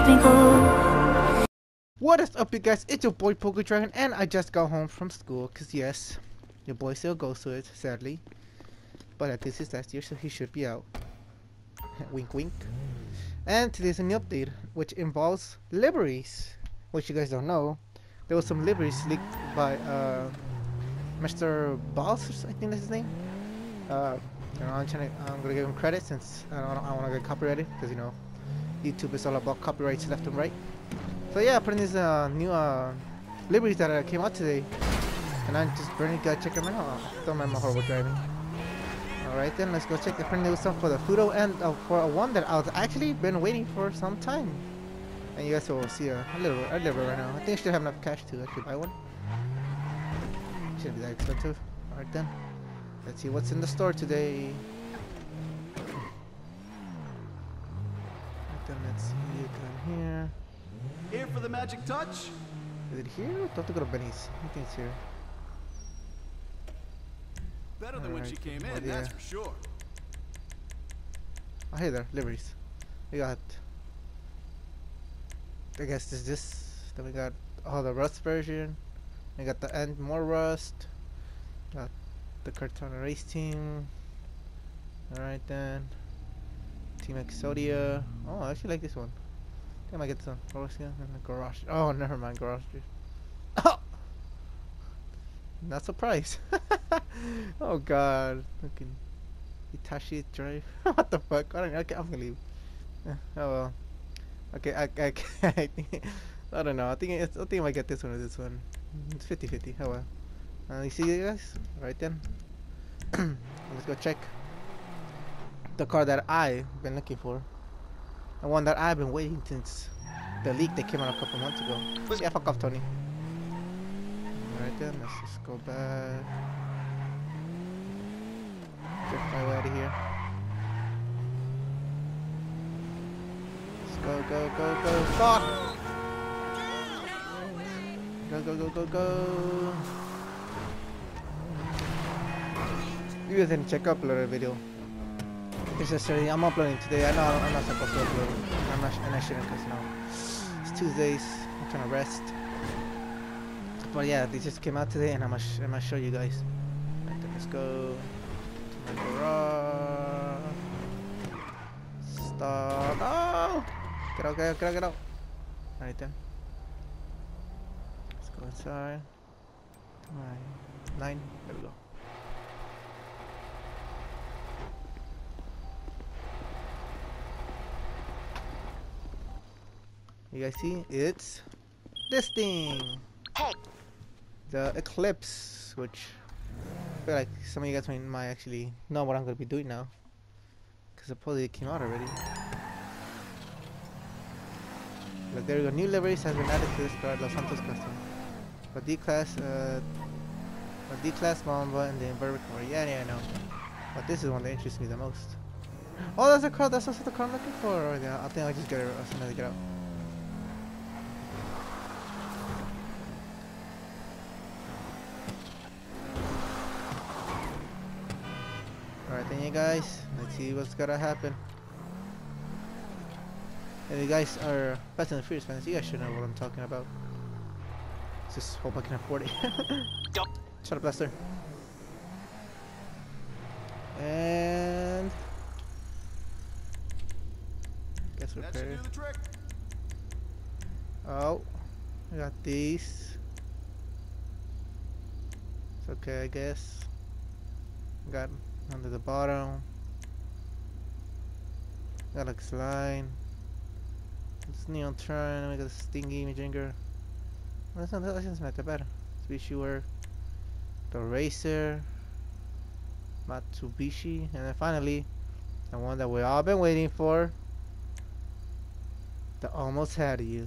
me go. What is up, you guys? It's your boy Poker Dragon, and I just got home from school. Cause yes, your boy still goes to it, sadly. But at least it's last year, so he should be out. Wink, wink. And today's a new update, which involves liveries. Which you guys don't know, there was some liveries leaked by Mr. Boss, I think that's his name. You know, I'm gonna give him credit since I want to get copyrighted, because you know, YouTube is all about copyrights left and right. So yeah, putting these new liveries that came out today, and I'm just burning. Gotta check them out. Don't mind my horrible driving. All right then, let's go check the pretty new stuff for the Fudo and for one that I've actually been waiting for some time. And you guys will see a livery right now. I think I should have enough cash to actually buy one. Shouldn't be that expensive. All right then, let's see what's in the store today. Right then, let's see. You come here. Here for the magic touch? Is it here? Don't go to Benny's. I think it's here. Better than when she came in, that's for sure. Oh, hey there, liveries. We got, I guess this. Then we got the Rust version. We got the end more Rust. Got the Cortana race team. Alright then. Team Exodia. Oh, I actually like this one. I might get some Forest in the garage. Oh, never mind, garage. Oh! Not surprised. Oh god. Looking Itachi drive. What the fuck? I'm gonna leave. Oh well. Okay, I think, I don't know. I think I might get this one or this one. It's 50-50. Oh well. You see you guys? Right then. Let's go check the car that I've been looking for. The one that I've been waiting since the leak that came out a couple months ago. Yeah, fuck off, Tony. Alright then, let's just go back. Get my way out of here. Let's go. Fuck! Go. You guys didn't check upload a video. It's just I'm uploading today. I know I'm not supposed to upload. And I shouldn't, because no. It's Tuesdays. I'm trying to rest. But yeah, they just came out today, and I'm gonna show you guys. Right then, let's go to my garage. Stop! Oh! Get out! Alright then. Let's go inside. 9. There we go. You guys see? It's this thing! Hey! The Eclipse, which I feel like some of you guys might actually know what I'm going to be doing now. Because supposedly it came out already. Look, there we go. New liveries has been added to this card, Los Santos custom. For D-Class, D-Class Mamba and the inverted car. Yeah, I know. But this is one that interests me the most. Oh, that's the card. That's also the card I'm looking for. Oh, yeah, I think I'll just get it as soon as I get out. Alright then, you guys, let's see what's gonna happen. If you guys are Fast and Furious fans, you guys should know what I'm talking about. Just hope I can afford it. Shut up, Lester. And guess we're prepared. Oh, I got these. It's okay, I guess. Got under the bottom. Got a slide. It's neon turn. We got a stingy image anger. That's not that bad. Species work. The racer. Matsubishi. And then finally, the one that we all been waiting for. The almost had you.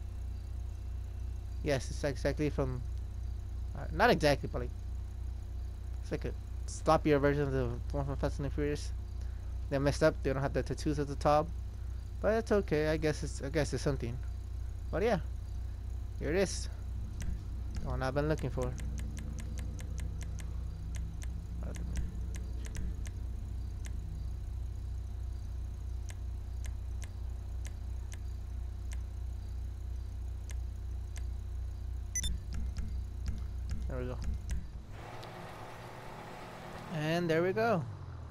Yes, it's exactly from. Not exactly, but like. It's like a sloppier version of the one from Fast and Furious. They messed up. They don't have the tattoos at the top, but it's okay. I guess it's something. But yeah, here it is. The one I've been looking for. There we go. And there we go.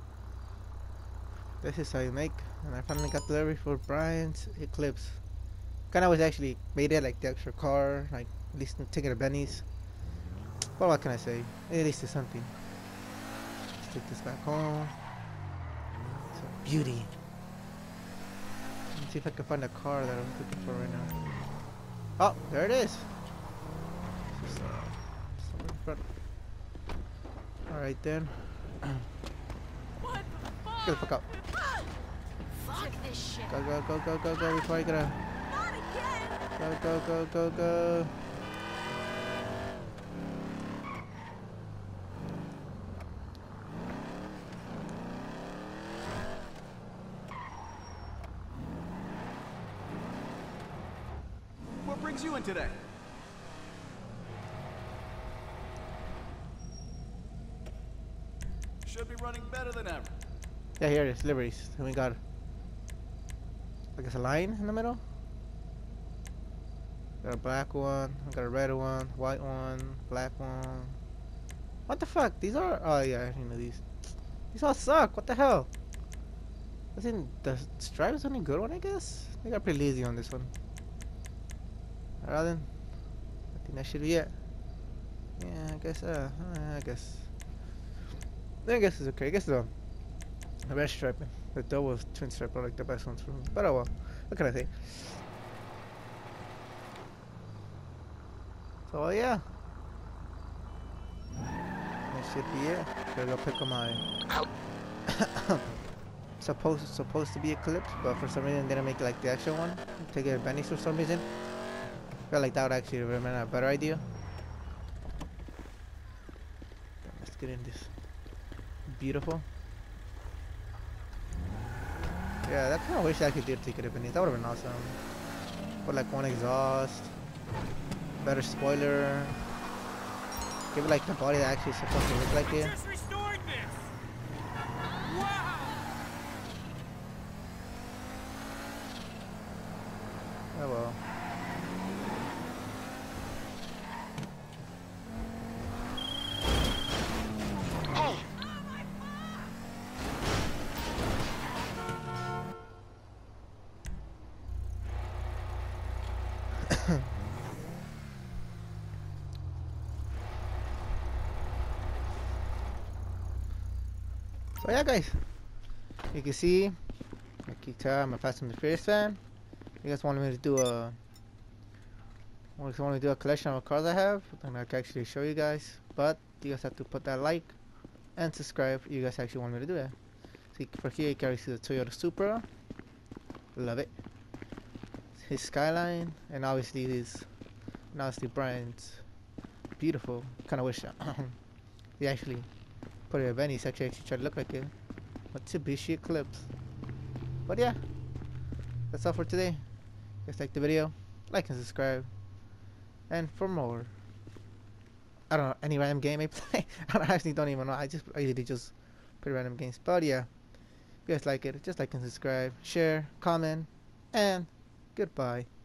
This is how you make. And I finally got delivery for Brian's Eclipse. Kinda was actually made it like the extra car, like at least taking a Benny's. But what can I say? At least it's something. Let's take this back home. It's a beauty. Let's see if I can find a car that I'm looking for right now. Oh, there it is. Just, somewhere in front. Alright then. What the fuck? Get the fuck up. Fuck this shit. Go, go, go, go, go, go before I get a... Not again. Go, go, go, go, go. What brings you in today? Should be running better than ever. Yeah, here it is, liveries. And we got, I guess, a line in the middle. Got a black one, I got a red one, white one, black one. What the fuck? These are, oh yeah, I already know these. These all suck, what the hell? I think the stripes only good one, I guess? They got pretty lazy on this one. Alright then, I think that should be it. Yeah, I guess it's okay. I guess the red stripe, the double twin stripe are like the best ones for me. But oh well, what can I say? So yeah, that should be it. Gotta go pick up my supposed to be Eclipse, but for some reason they didn't make it like the actual one. Take it a Benny's for some reason. I feel like that would actually have been a better idea. Let's get in this. Beautiful. Yeah, that kind of wish I could do take it a Benny's. That would have been awesome. Put like one exhaust, better spoiler. Give it like the body that actually is supposed to look like it. Just restored this. Wow. Oh well. So yeah, guys, you can see, I keep telling I'm a Fast and the Furious fan. You guys wanted me to do a, collection of cars I have, and I can actually show you guys. But you guys have to put that like and subscribe. You guys actually want me to do that. See, for here you can see the Toyota Supra. Love it. His Skyline, and obviously Brian's beautiful. Kind of wish he actually put it at Benny's actually try to look like it. Mitsubishi Eclipse. But yeah, that's all for today. If you guys like the video, like and subscribe. And for more, I don't know, any random game I play. I actually don't even know. I usually just play random games. But yeah, if you guys like it, just like and subscribe, share, comment, and goodbye.